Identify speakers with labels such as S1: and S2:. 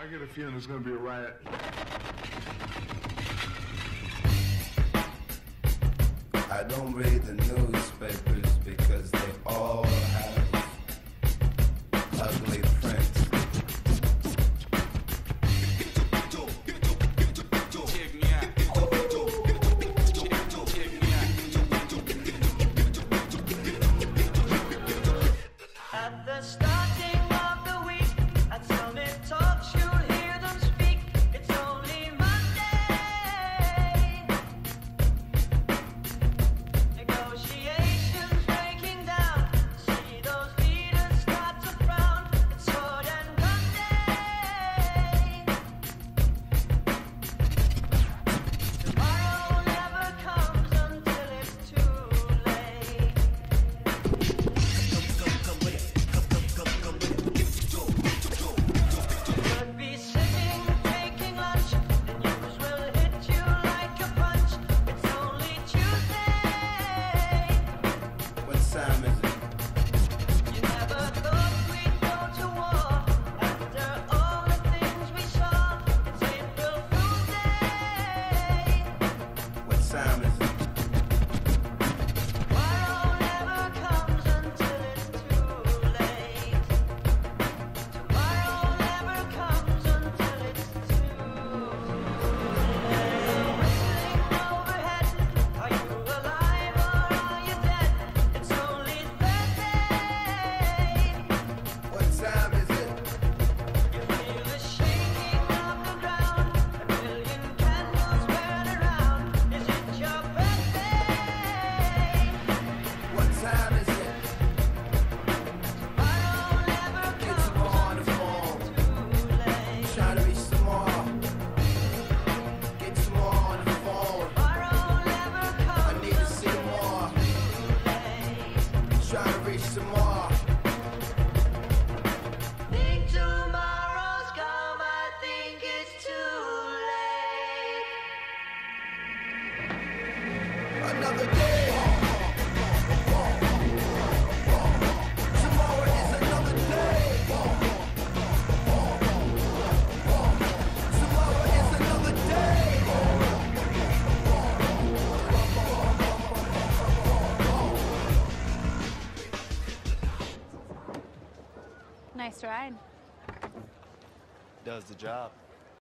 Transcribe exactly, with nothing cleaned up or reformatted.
S1: get a feeling there's gonna be a riot.
S2: I don't read the newspapers because they all have ugly print.
S3: At the starting of the week, at Summit Talks, you'll hear them speak. It's only Monday. Negotiations breaking down. See those leaders start to frown. It's sword and gun day. Tomorrow never comes until it's too late. Could be sitting, taking lunch. The news will hit you like a punch. It's only Tuesday.
S2: What time is it?
S3: You never thought we'd go to war after all the things we saw. It's April Fool's Day.
S2: What time is it?
S3: Tomorrow never comes until it's too late. Tomorrow never comes until it's too late. Whistling overhead, are you alive or are you dead? It's only Thursday.
S2: What time is it?
S3: You feel the shaking of the ground, a million candles burn around. Is it your birthday?
S2: What time is it?
S3: Tomorrow never
S2: Get
S3: comes
S2: some more on the phone.
S3: too late.
S2: Try to reach some more. Get some more on the phone.
S3: Tomorrow never
S2: I
S3: comes
S2: need to see more.
S3: too late.
S2: Try to reach some more.
S3: Think tomorrow's come, I think it's too late.
S2: Another day. Tomorrow is another day. Tomorrow is another day.
S4: Nice ride.
S5: Does the job.